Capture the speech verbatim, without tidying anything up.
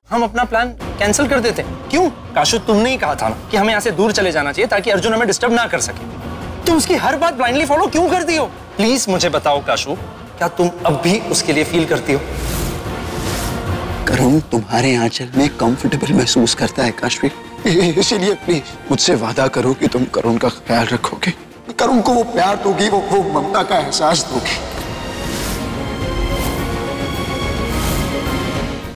हम अपना plan cancel कर देते। क्यों काशु, तुमने ही कहा था ना कि हमें यहाँ से दूर चले जाना चाहिए ताकि अर्जुन हमें डिस्टर्ब ना कर सके। तुम उसकी हर बात ब्लाइंडली फॉलो क्यों करती हो? प्लीज मुझे बताओ काशु, क्या तुम अब भी उसके लिए फील करती हो? करुण तुम्हारे आंचल में कंफर्टेबल महसूस करता है काशवी, इसीलिए प्लीज मुझसे वादा करो कि तुम करुण का ख्याल रखोगे, करुण को वो प्यार दोगी, वो वो ममता का एहसास दोगी।